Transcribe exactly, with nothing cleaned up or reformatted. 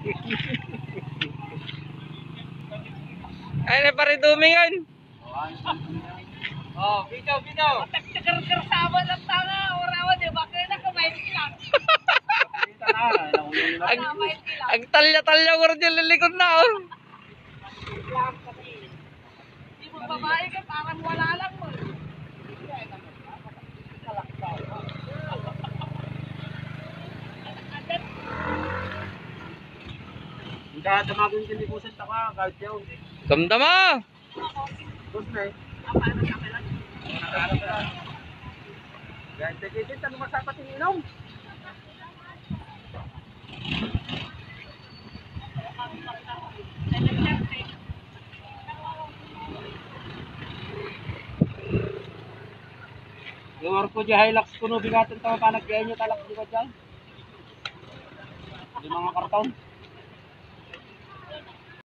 Ay, na pare dumingan. Oh, bitaw, bitaw. Tagar-gar sama ng tanga. Orawan eh. Bakit na kamay lang? Ang, ang talya-talya ko rin yung lilikod na oh. Di mo babae ka. Parang wala lang mo. Hindi ka damagin ka ni Busan taka. Kahit yaw. Damdama. Bus na eh. Paano ka kailan? Kahit dagigit, ano masapat yung inom? Yung ko di Hilux kuno bigatan tama pa nagkaya nyo talak di ba dyan? Di mga karton.